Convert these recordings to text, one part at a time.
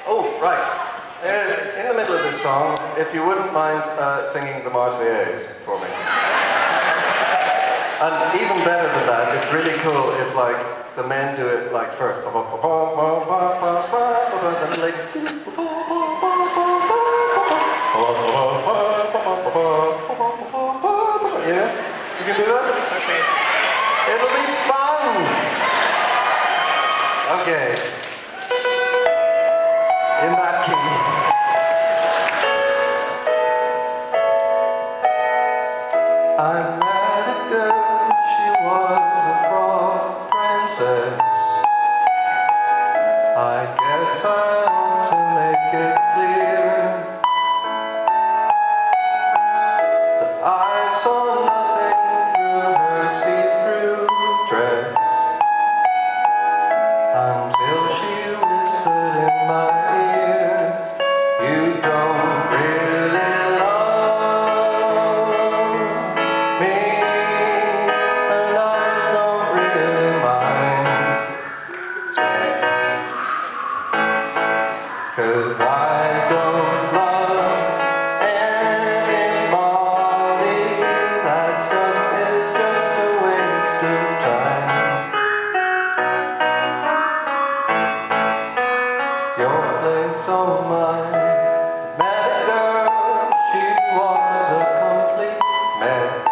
Oh, right. In the middle of this song, if you wouldn't mind singing the Marseillaise for me. And even better than that, it's really cool if, like, the men do it, like, first. Then the ladies... Yeah? You can do that? Okay. It'll be fun! Okay. In that key. I met a girl, she was a frog princess. I guess I ought to make it clear that I saw nothing through her see-through dress until she whispered in my ear, "You don't really love me, and I don't really mind, 'cause I don't love anybody. That stuff is just a waste of time. Your place or mine." Met a girl, she was a complete mess.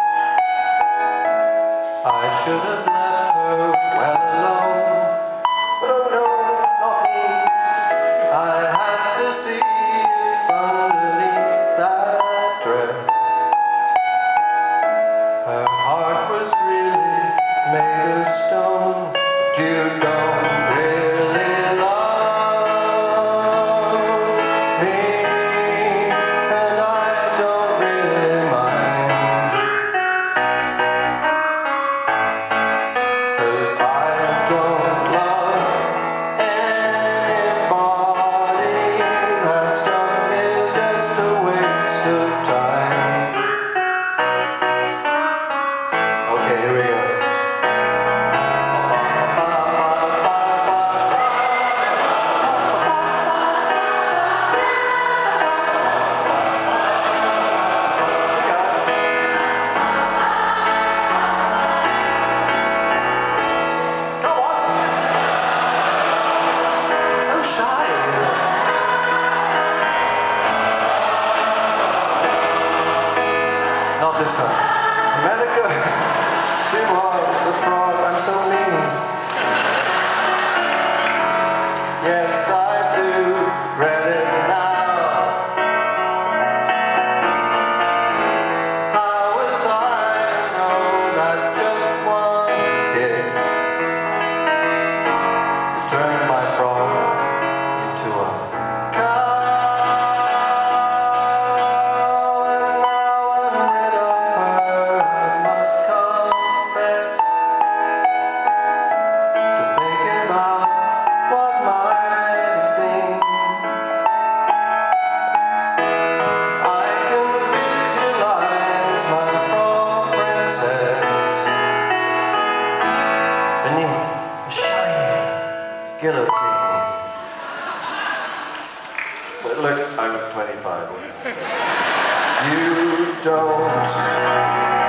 I should have left her well alone, but oh no, not me. I had to see if underneath that dress her heart was really made of stone. But you don't really love me, and I don't really mind, 'cause I don't love anybody. That stuff is just a waste of time. Okay, here we go. Not this time. America, she was a fraud. I'm so mean. Yes, I do regret it now. How was I to know that just one kiss could turn my fraud into a cow? Beneath a shining guillotine. But look, I was 25. You don't